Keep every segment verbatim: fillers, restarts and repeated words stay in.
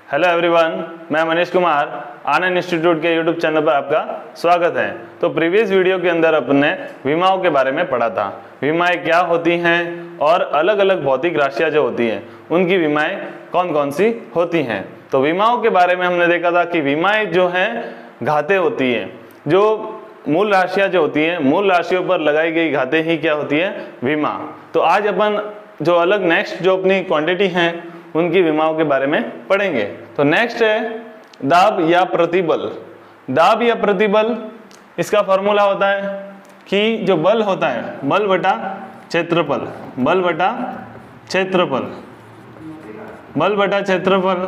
Hello everyone, मैं Manish Kumar Anand institute के YouTube channel पर आपका स्वागत है। तो प्रीवियस वीडियो के अंदर अपने विमाओं के बारे में पढ़ा था। विमाएं क्या होती हैं और अलग अलग भौतिक राशियां जो होती हैं उनकी विमाएं कौन कौन सी होती हैं। तो विमाओं के बारे में हमने देखा था कि विमाएं जो हैं घातें होती हैं, जो मूल राशियां जो होती हैं, मूल राशियों पर लगाई गई घातें ही क्या होती है, विमा। तो आज अपन जो अलग नेक्स्ट जो अपनी क्वांटिटी हैं उनकी विमाओं के बारे में पढ़ेंगे। तो नेक्स्ट है दाब या प्रतिबल। दाब या प्रतिबल, इसका फॉर्मूला होता है कि जो बल होता है बल बटा क्षेत्रफल, बल बटा क्षेत्रफल, बल बटा क्षेत्रफल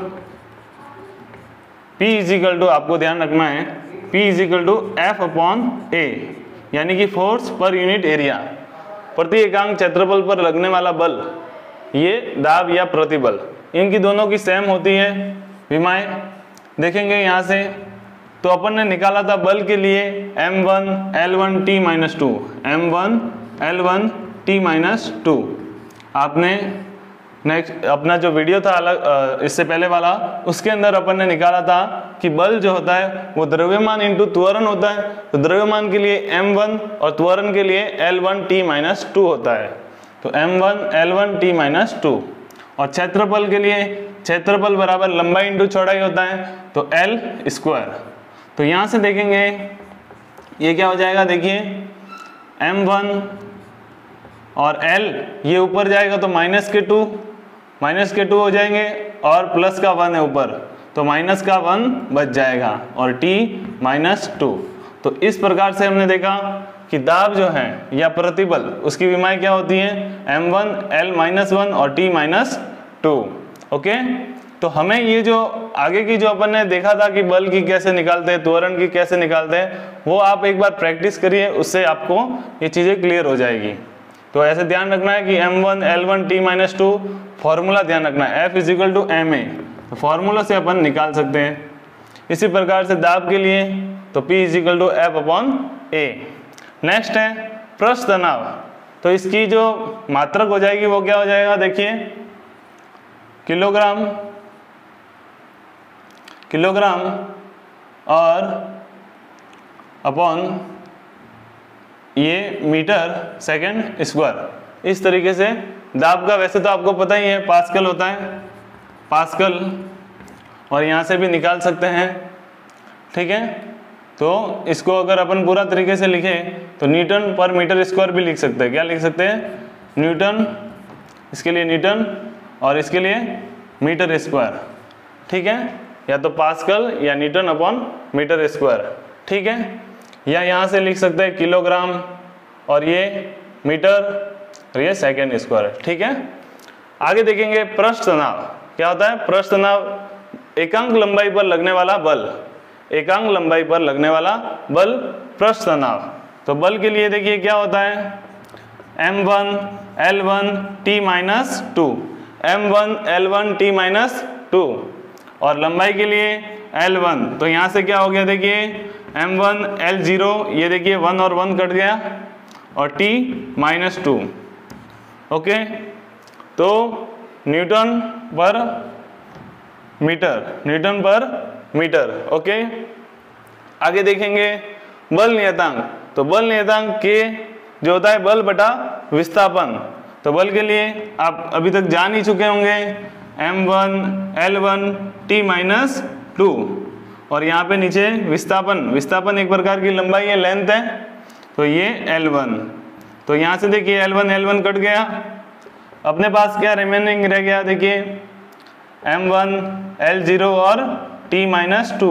P इजिकल टू, आपको ध्यान रखना है, P is equal to F upon A, यानी कि फोर्स पर यूनिट एरिया, प्रति एकांक क्षेत्रफल पर लगने वाला बल, ये दाब या प्रतिबल। इनकी दोनों की सेम होती है विमाएं। देखेंगे यहाँ से, तो अपन ने निकाला था बल के लिए M one L one T minus two, M one L one T minus two. आपने नेक्स्ट अपना जो वीडियो था अलग इससे पहले वाला, उसके अंदर अपन ने निकाला था कि बल जो होता है वो द्रव्यमान इंटू त्वरण होता है। तो द्रव्यमान के लिए एम वन और त्वरण के लिए L one T minus two होता है। तो M one L one T minus two. और क्षेत्रफल के लिए क्षेत्रफल बराबर लंबाई इंटू चौड़ाई होता है, तो एल स्क्वायर। तो यहाँ से देखेंगे ये क्या हो जाएगा, देखिए एम वन और L ये ऊपर जाएगा तो माइनस के टू, माइनस के टू हो जाएंगे और प्लस का वन है ऊपर, तो माइनस का वन बच जाएगा और T माइनस टू। तो इस प्रकार से हमने देखा कि दाब जो है या प्रतिबल, उसकी विमाएं क्या होती हैं, M one L minus one और T माइनस टू। ओके, तो हमें ये जो आगे की जो अपन ने देखा था कि बल की कैसे निकालते हैं, त्वरण की कैसे निकालते हैं, वो आप एक बार प्रैक्टिस करिए, उससे आपको ये चीज़ें क्लियर हो जाएगी। तो ऐसे ध्यान रखना है कि M one L one T minus two, formula ध्यान रखना है, F is equal to M A, तो फॉर्मूला से अपन निकाल सकते हैं। इसी प्रकार से दाब के लिए तो P is equal to F upon A. Next है पृष्ठ तनाव। तो इसकी जो मात्रक हो जाएगी वो क्या हो जाएगा, देखिए किलोग्राम, किलोग्राम और अपॉन ये मीटर सेकंड स्क्वायर। इस तरीके से दाब का वैसे तो आपको पता ही है पास्कल होता है, पास्कल, और यहाँ से भी निकाल सकते हैं, ठीक है। तो इसको अगर अपन पूरा तरीके से लिखें तो न्यूटन पर मीटर स्क्वायर भी लिख सकते हैं। क्या लिख सकते हैं, न्यूटन, इसके लिए न्यूटन और इसके लिए मीटर स्क्वायर, ठीक है, या तो पास्कल या न्यूटन अपॉन मीटर स्क्वायर, ठीक है। या यहाँ से लिख सकते हैं किलोग्राम और ये मीटर और ये सेकेंड स्क्वायर, ठीक है। आगे देखेंगे पृष्ठ तनाव। क्या होता है पृष्ठ तनाव, एकांक लंबाई पर लगने वाला बल, एकांक लंबाई पर लगने वाला बल पृष्ठ तनाव। तो बल के लिए देखिए क्या होता है, M one L one T minus two, M one L one T minus two, और लंबाई के लिए एल वन। तो यहाँ से क्या हो गया, देखिए एम वन एल जीरो, ये देखिए वन और वन कट गया, और T माइनस टू। ओके, तो न्यूटन पर मीटर, न्यूटन पर मीटर। ओके, आगे देखेंगे बल नियतांक। तो बल नियतांक के जो होता है बल बटा विस्थापन। तो बल के लिए आप अभी तक जान ही चुके होंगे, M one L one T minus two, और यहाँ पे नीचे विस्थापन, विस्थापन एक प्रकार की लंबाई है, लेंथ है, तो ये एल वन। तो यहाँ से देखिए L one L one cut गया, अपने पास क्या रिमेनिंग रह गया, देखिए एम वन एल जीरो और T माइनस टू।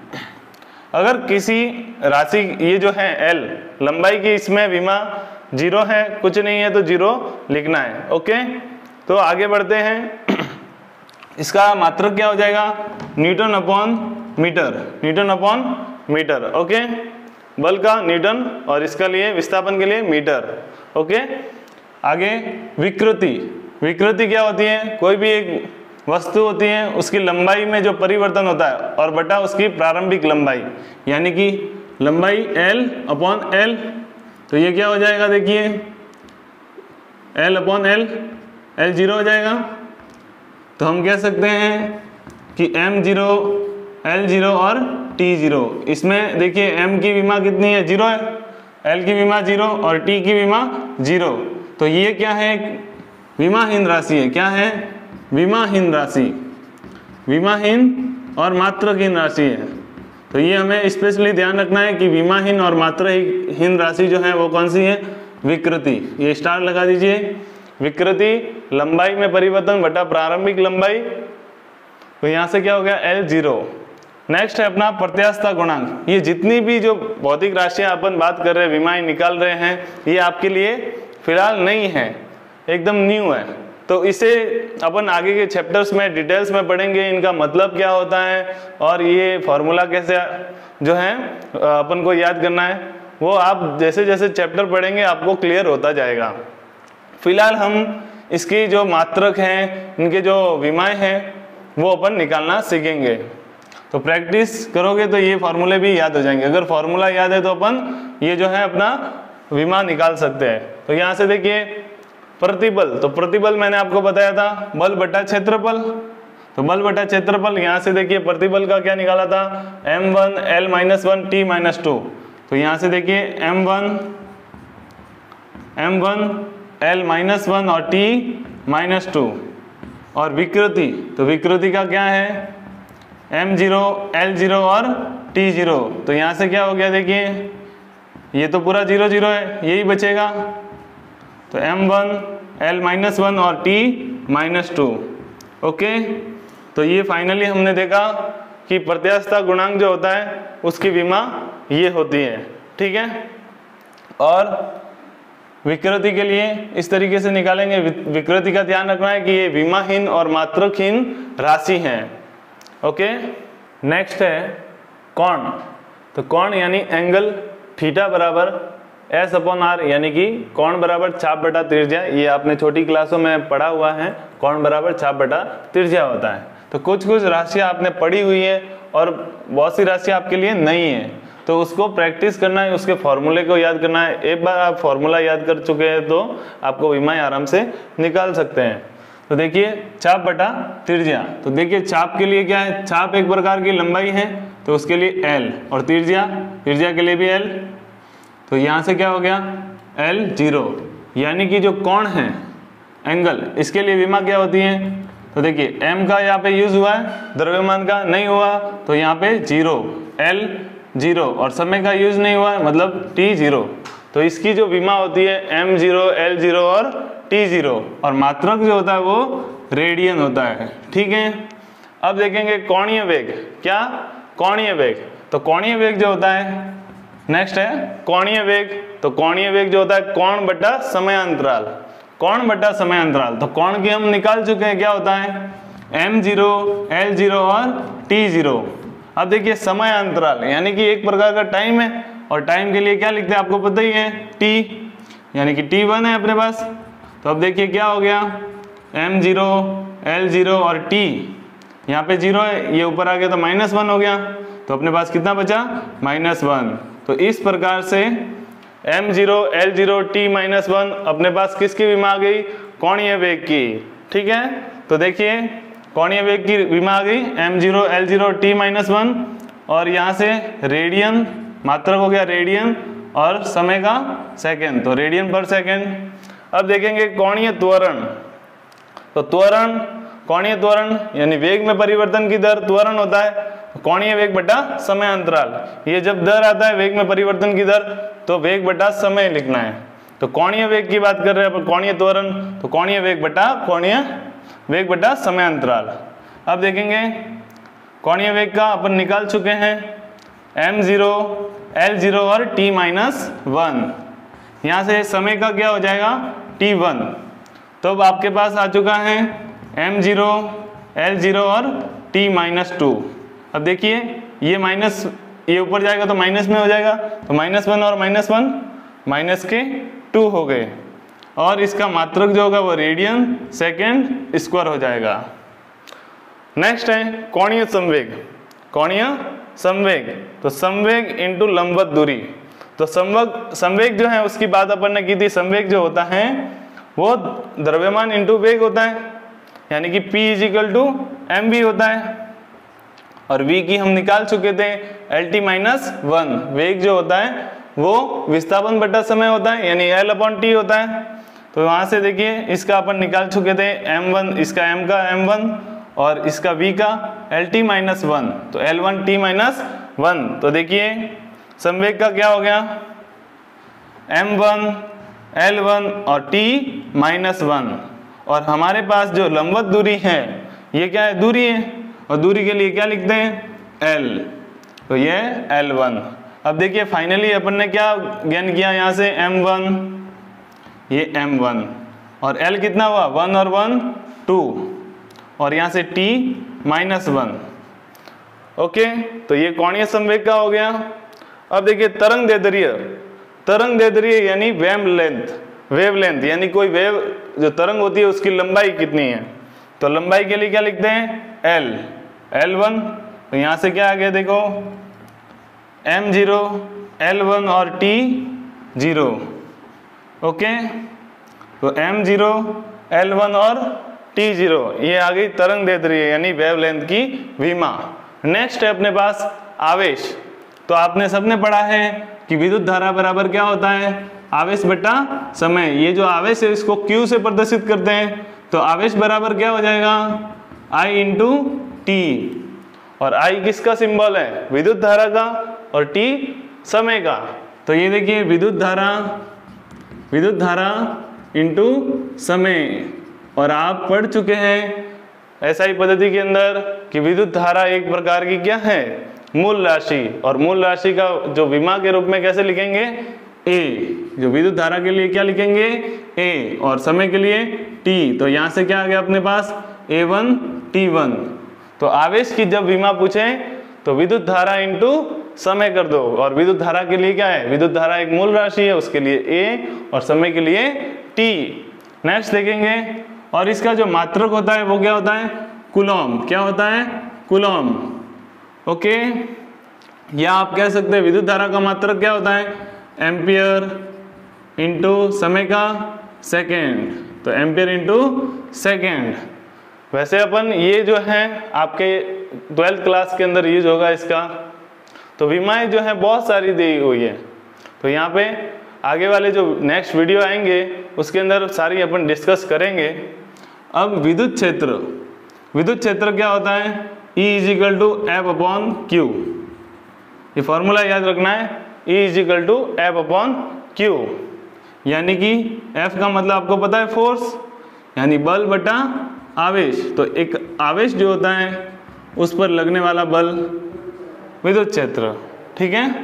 अगर किसी राशि ये जो है L लंबाई की, इसमें विमा जीरो है, कुछ नहीं है, तो जीरो लिखना है। ओके, तो आगे बढ़ते हैं। इसका मात्रक क्या हो जाएगा, newton upon metre, newton upon metre. Okay, बल का न्यूटन और इसका लिए विस्थापन के लिए मीटर। ओके, आगे विकृति। विकृति क्या होती है, कोई भी एक वस्तु होती है, उसकी लंबाई में जो परिवर्तन होता है और बटा उसकी प्रारंभिक लंबाई, यानी कि लंबाई L अपॉन L। तो ये क्या हो जाएगा, देखिए L upon L, L zero हो जाएगा। तो हम कह सकते हैं कि एम जीरो एल जीरो और टी जीरो, इसमें देखिए एम की विमा कितनी है, जीरो है, एल की विमा जीरो और टी की विमा जीरो, तो ये क्या है, विमाहीन राशि है। क्या है, विमाहीन राशि, विमाहीन और मात्रहीन राशि है। तो ये हमें स्पेशली ध्यान रखना है कि विमाहीन और मात्रहीन राशि जो है वो कौन सी है, विकृति। ये स्टार लगा दीजिए, विकृति लंबाई में परिवर्तन बटा प्रारंभिक लंबाई, तो यहाँ से क्या हो गया, एल जीरो। नेक्स्ट है अपना प्रत्यास्थता गुणांक। ये जितनी भी जो भौतिक राशियां अपन बात कर रहे हैं, विमाएं निकाल रहे हैं, ये आपके लिए फिलहाल नहीं है, एकदम न्यू है। तो इसे अपन आगे के चैप्टर्स में डिटेल्स में पढ़ेंगे, इनका मतलब क्या होता है और ये फॉर्मूला कैसे जो है अपन को याद करना है, वो आप जैसे जैसे चैप्टर पढ़ेंगे आपको क्लियर होता जाएगा। फिलहाल हम इसकी जो मात्रक हैं, इनके जो विमाएं हैं, वो अपन निकालना सीखेंगे। तो प्रैक्टिस करोगे तो ये फॉर्मूले भी याद हो जाएंगे। अगर फॉर्मूला याद है तो अपन ये जो है अपना विमा निकाल सकते हैं। तो यहाँ से देखिए प्रतिबल, तो प्रतिबल मैंने आपको बताया था बल बटा क्षेत्रफल, तो बल बटा क्षेत्रफल। यहाँ से देखिए प्रतिबल का क्या निकाला था, M one L minus one T minus two. तो यहाँ से देखिए M one M one L minus one और टी माइनस टू। और विकृति, तो विकृति का क्या है, एम जीरो एल जीरो और टी जीरो। तो यहाँ से क्या हो गया, देखिए ये तो पूरा जीरो जीरो है, यही बचेगा। तो M one L minus one और टी माइनस टू। ओके, तो ये फाइनली हमने देखा कि प्रत्यास्थता गुणांक जो होता है उसकी विमा ये होती है, ठीक है। और विकृति के लिए इस तरीके से निकालेंगे। विकृति का ध्यान रखना है कि ये विमाहीन और मात्रकहीन राशि हैं। ओके, नेक्स्ट है कोण। तो कोण यानी एंगल, थीटा बराबर एस अपॉन आर, यानी कि कोण बराबर चाप बटा त्रिज्या। ये आपने छोटी क्लासों में पढ़ा हुआ है, कोण बराबर चाप बटा त्रिज्या होता है। तो कुछ कुछ राशियां आपने पढ़ी हुई है और बहुत सी राशियां आपके लिए नई है, तो उसको प्रैक्टिस करना है, उसके फॉर्मूले को याद करना है। एक बार आप फॉर्मूला याद कर चुके हैं तो आपको विमाएं आराम से निकाल सकते हैं। तो देखिए चाप बटा त्रिज्या, तो देखिए चाप के लिए क्या है, चाप एक प्रकार की लंबाई है, तो उसके लिए एल, और त्रिज्या त्रिज्या के लिए भी एल। तो यहाँ से क्या हो गया, एल जीरो, यानी कि जो कोण है एंगल, इसके लिए विमा क्या होती है। तो देखिए एम का यहाँ पे यूज हुआ है, द्रव्यमान का नहीं हुआ, तो यहाँ पे जीरो, एल जीरो, और समय का यूज नहीं हुआ है, मतलब टी जीरो। तो इसकी जो विमा होती है एम जीरो एल जीरो और टी जीरो, और मात्रक जो होता है वो रेडियन होता है, ठीक है। अब देखेंगे कोणीय वेग। क्या, कोणीय वेग। तो कोणीय वेग जो होता है, नेक्स्ट है कोणीय वेग। तो कोणीय वेग जो होता है कोण बटा समयांतराल, कोण बटा समयांतराल। तो कोण की हम निकाल चुके हैं, क्या होता है एम जीरो एल जीरो और टी जीरो। अब देखिए समय अंतराल, यानी कि एक प्रकार का टाइम है, और टाइम के लिए क्या लिखते हैं आपको पता ही है, टी, यानी कि टी वन है अपने पास। तो अब देखिए क्या हो गया, एम जीरो एल जीरो और टी, यहाँ पे जीरो है, ये ऊपर आ गया तो माइनस वन हो गया, तो अपने पास कितना बचा, माइनस वन। तो इस प्रकार से M zero L zero T minus one अपने पास किसकी विमा आ गई, कोणीय वेग की, ठीक है। तो देखिए कोणीय वेग की विमा आ गई M zero L zero T minus one, और यहाँ से रेडियन, मात्रक हो गया रेडियन, और समय का सेकेंड, तो रेडियन पर सेकेंड। अब देखेंगे कोणीय त्वरण। तो त्वरण, कोणीय त्वरण यानी वेग में परिवर्तन की दर, त्वरण होता है कोणीय वेग बटा समय अंतराल। ये जब दर आता है वेग में परिवर्तन की दर, तो वेग बटा समय लिखना है। तो कोणीय वेग की बात कर रहे हैं, कोणीय त्वरण, तो कोणीय वेग बटा कोणीय वेग बटा समय अंतराल। अब देखेंगे कोणीय वेग का अपन निकाल चुके हैं, एम जीरो एल जीरो और टी माइनस वन। यहाँ से समय का क्या हो जाएगा, टी वन। तो अब आपके पास आ चुका है एम जीरो एल जीरो और टी माइनस टू। अब देखिए ये माइनस, ये ऊपर जाएगा तो माइनस में हो जाएगा, तो माइनस वन और माइनस वन माइनस के टू हो गए, और इसका मात्रक जो होगा वो रेडियन सेकेंड स्क्वायर हो जाएगा। नेक्स्ट है कोणीय संवेग। कोणीय संवेग, तो संवेग इंटू लंबवत दूरी। तो संवेग संवेग जो है उसकी बात अपन ने की थी। संवेग जो होता है वो द्रव्यमान इंटू वेग होता है, यानी कि P is equal to M V होता है, और v की हम निकाल चुके थे एल टी माइनस वन। वेग जो होता है वो विस्थापन बटा समय होता है, यानी एल अपॉन टी होता है। तो वहां से देखिए इसका अपन निकाल चुके थे एम वन, इसका m का एम वन और इसका v का एल टी माइनस वन, तो L one T minus one. तो देखिए संवेग का क्या हो गया, एम वन, एल वन और t माइनस वन। और हमारे पास जो लंबवत दूरी है ये क्या है, दूरी है, और दूरी के लिए क्या लिखते हैं, l, तो ये एल वन। अब देखिए फाइनली अपन ने क्या ज्ञान किया, यहाँ से एम वन, ये एम वन और l कितना हुआ, वन और वन टू, और यहाँ से t माइनस वन। ओके, तो ये कोणीय संवेग का हो गया। अब देखिए तरंग दैर्ध्य, तरंग दैर्ध्य यानी वेव लेंथ, वेव लेंथ यानी कोई वेव जो तरंग होती है उसकी लंबाई कितनी है। तो लंबाई के लिए क्या लिखते हैं, l, एल वन। तो यहाँ से क्या आ गया देखो, एम जीरो, एल वन और t जीरो। ओके, तो एम जीरो, एल वन और t जीरो, ये आ गई तरंग दैर्ध्य यानी वेव लेंथ की विमा। नेक्स्ट है अपने पास आवेश। तो आपने सबने पढ़ा है कि विद्युत धारा बराबर क्या होता है, आवेश बटा समय। ये जो आवेश है इसको Q से प्रदर्शित करते हैं, तो आवेश बराबर क्या हो जाएगा, I इंटू टी। और I किसका सिंबल है, विद्युत धारा का, और T समय का। तो ये देखिए विद्युत धारा, विद्युत धारा इंटू समय। और आप पढ़ चुके हैं एसआई पद्धति के अंदर कि विद्युत धारा एक प्रकार की क्या है, मूल राशि। और मूल राशि का जो विमा के रूप में कैसे लिखेंगे, A। जो विद्युत धारा के लिए क्या लिखेंगे, A, और समय के लिए T। तो यहाँ से क्या आ गया अपने पास, ए वन टी वन। तो आवेश की जब विमा पूछे तो विद्युत धारा इंटू समय कर दो, और विद्युत धारा के लिए क्या है, विद्युत धारा एक मूल राशि है, उसके लिए A और समय के लिए T। नेक्स्ट देखेंगे, और इसका जो मात्रक होता है वो क्या होता है, कूलॉम। क्या होता है, कूलॉम। ओके, या आप कह सकते हैं विद्युत धारा का मात्रक क्या होता है, एम्पियर इंटू समय का सेकेंड। तो एम्पियर इंटू सेकेंड। वैसे अपन ये जो है आपके ट्वेल्थ क्लास के अंदर यूज होगा इसका। तो विमाएं जो है बहुत सारी दी हुई है, तो यहाँ पे आगे वाले जो नेक्स्ट वीडियो आएंगे उसके अंदर सारी अपन डिस्कस करेंगे। अब विद्युत क्षेत्र, विद्युत क्षेत्र क्या होता है, E is equal to F upon Q. ये फॉर्मूला याद रखना है, E is equal to F upon Q, यानी कि F का मतलब आपको पता है फोर्स, यानी बल बटा आवेश। तो एक आवेश जो होता है उस पर लगने वाला बल विद्युत क्षेत्र। ठीक है,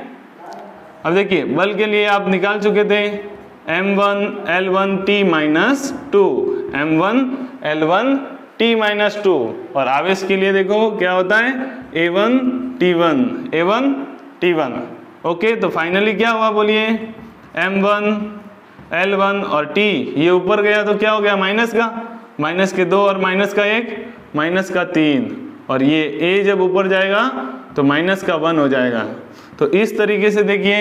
अब देखिए बल के लिए आप निकाल चुके थे M one L one T minus two, M one L one T minus two. और आवेश के लिए देखो क्या होता है, A one T one, A one T one. Okay, तो फाइनली क्या हुआ बोलिए, एम वन एल वन और t, ये ऊपर गया तो क्या हो गया, माइनस का, माइनस के दो और माइनस का एक, माइनस का तीन। और ये a जब ऊपर जाएगा तो माइनस का वन हो जाएगा। तो इस तरीके से देखिए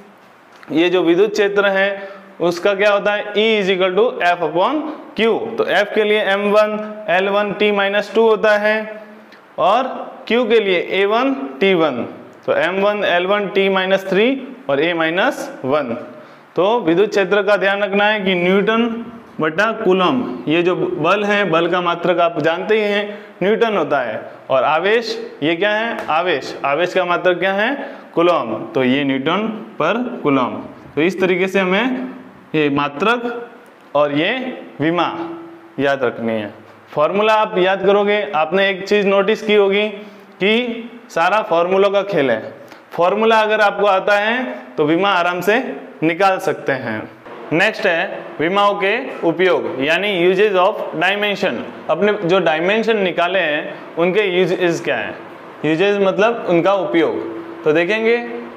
ये जो विद्युत क्षेत्र है उसका क्या होता है, E is equal to F upon Q. तो F के लिए M one L one T minus two होता है, और Q के लिए ए वन टी वन। तो M one L one T minus three और A माइनस वन। तो विद्युत क्षेत्र का ध्यान रखना है कि न्यूटन बटा कूलम, ये जो बल है, बल का मात्रक आप जानते ही हैं न्यूटन होता है। और आवेश, ये क्या है, आवेश, आवेश का मात्रक क्या है, कूलम। तो ये न्यूटन पर कूलम। तो इस तरीके से हमें ये मात्रक और ये विमा याद रखनी है। फॉर्मूला आप याद करोगे, आपने एक चीज नोटिस की होगी कि सारा फॉर्मूलों का खेल है। फॉर्मूला अगर आपको आता है तो विमा आराम से निकाल सकते हैं। नेक्स्ट है विमाओं के उपयोग, यानी यूजेज ऑफ डायमेंशन। अपने जो डायमेंशन निकाले हैं उनके यूजेज क्या है, यूजेज मतलब उनका उपयोग। तो देखेंगे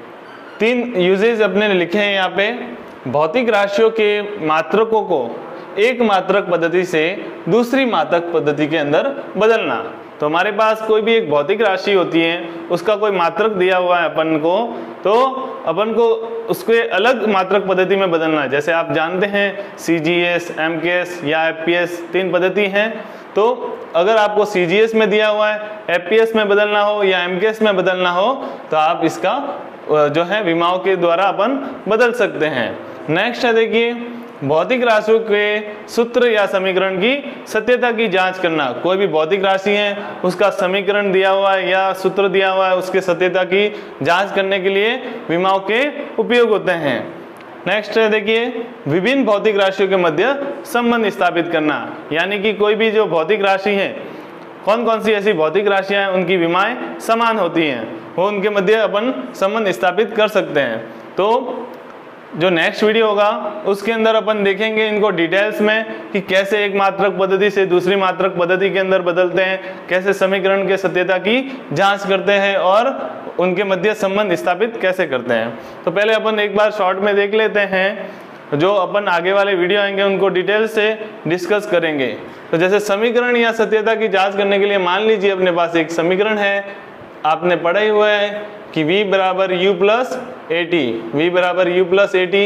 तीन यूजेज अपने लिखे हैं यहाँ पे। भौतिक राशियों के मात्रकों को एक मात्रक पद्धति से दूसरी मात्रक पद्धति के अंदर बदलना। तो हमारे पास कोई भी एक भौतिक राशि होती है, उसका कोई मात्रक दिया हुआ है अपन को, तो अपन को उसको अलग मात्रक पद्धति में बदलना है। जैसे आप जानते हैं C G S, M K S या एफ पी एस तीन पद्धति हैं। तो अगर आपको सी जी एस में दिया हुआ है, एफ पी एस में बदलना हो या एम के एस में बदलना हो तो आप इसका जो है विमाओं के द्वारा अपन बदल सकते हैं। नेक्स्ट है देखिए भौतिक राशियों के सूत्र या समीकरण की सत्यता की जांच करना। कोई भी भौतिक राशि है उसका समीकरण दिया हुआ है या सूत्र दिया हुआ है, उसके सत्यता की जांच करने के लिए विमाओं के उपयोग होते हैं। नेक्स्ट है देखिए विभिन्न भौतिक राशियों के मध्य संबंध स्थापित करना, यानी कि कोई भी जो भौतिक राशि है, कौन कौन सी ऐसी भौतिक राशियां हैं उनकी विमाएं समान होती हैं, वो उनके मध्य अपन संबंध स्थापित कर सकते हैं। तो जो नेक्स्ट वीडियो होगा उसके अंदर अपन देखेंगे इनको डिटेल्स में कि कैसे एक मात्रक पद्धति से दूसरी मात्रक पद्धति के अंदर बदलते हैं, कैसे समीकरण के सत्यता की जांच करते हैं और उनके मध्य संबंध स्थापित कैसे करते हैं। तो पहले अपन एक बार शॉर्ट में देख लेते हैं, जो अपन आगे वाले वीडियो आएंगे उनको डिटेल से डिस्कस करेंगे। तो जैसे समीकरण या सत्यता की जांच करने के लिए मान लीजिए अपने पास एक समीकरण है, आपने पढ़ा ही हुआ है कि v बराबर U plus A T, V बराबर यू प्लस ए टी,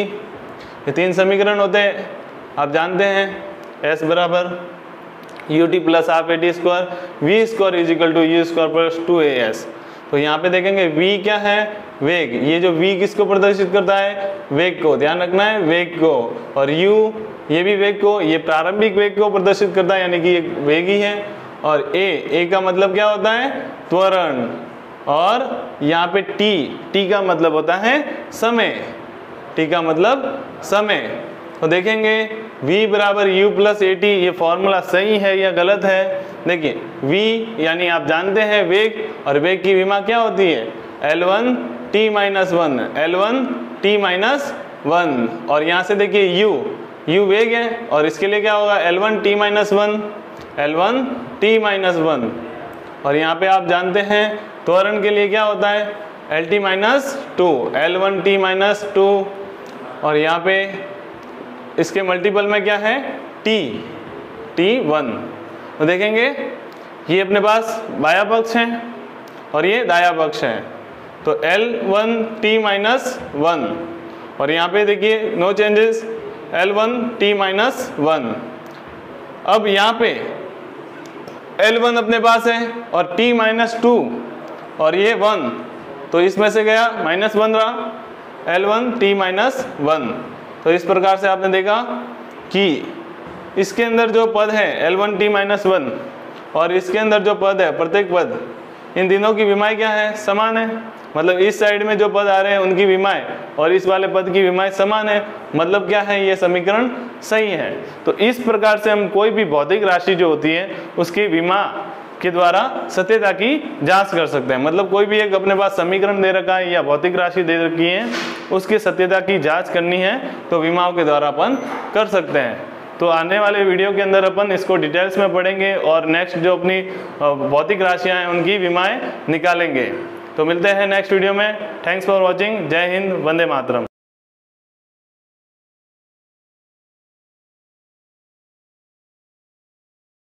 ये तीन समीकरण होते हैं आप जानते हैं। s बराबर U T plus half A T square, V square is equal to U square plus two A S. तो यहाँ पे देखेंगे v क्या है, वेग। ये जो v किसको प्रदर्शित करता है, वेग को, ध्यान रखना है वेग को। और u ये भी वेग को, ये प्रारंभिक वेग को प्रदर्शित करता है, यानी कि ये वेग ही है। और a, a का मतलब क्या होता है, त्वरण। और यहाँ पे t, t का मतलब होता है समय, t का मतलब समय। तो देखेंगे v बराबर u प्लस ए टी, ये फॉर्मूला सही है या गलत है। देखिए v यानी आप जानते हैं वेग, और वेग की विमा क्या होती है, L one T minus one, L one T minus one. और यहाँ से देखिए u, u वेग है और इसके लिए क्या होगा, L one T minus one, L one T minus one. और यहाँ पे आप जानते हैं त्वरण के लिए क्या होता है, L T minus two, L one T minus two. और यहाँ पे इसके मल्टीपल में क्या है, t, टी वन। तो देखेंगे ये अपने पास बाया पक्ष है और ये दाया पक्ष है, तो L one T minus one. और यहाँ पे देखिए no changes, L one T minus one. अब यहाँ पे एल वन अपने पास है और t माइनस टू और ये वन, तो इसमें से गया माइनस वन रहा, L one T minus one. तो इस प्रकार से आपने देखा कि इसके अंदर जो पद है L one T minus one और इसके अंदर जो पद है, प्रत्येक पद, इन तीनों की विमाएं क्या है, समान है। मतलब इस साइड में जो पद आ रहे हैं उनकी विमाएं और इस वाले पद की विमाएं समान है, मतलब क्या है, ये समीकरण सही है। तो इस प्रकार से हम कोई भी भौतिक राशि जो होती है उसकी विमा के द्वारा सत्यता की जांच कर सकते हैं। मतलब कोई भी एक अपने पास समीकरण दे रखा है या भौतिक राशि दे रखी है, उसकी सत्यता की जांच करनी है तो विमाओं के द्वारा अपन कर सकते हैं। तो आने वाले वीडियो के अंदर अपन इसको डिटेल्स में पढ़ेंगे और नेक्स्ट जो अपनी भौतिक राशियां हैं उनकी विमाएं निकालेंगे। तो मिलते हैं नेक्स्ट वीडियो में। Thanks for watching. जय हिंद, वंदे मातरम।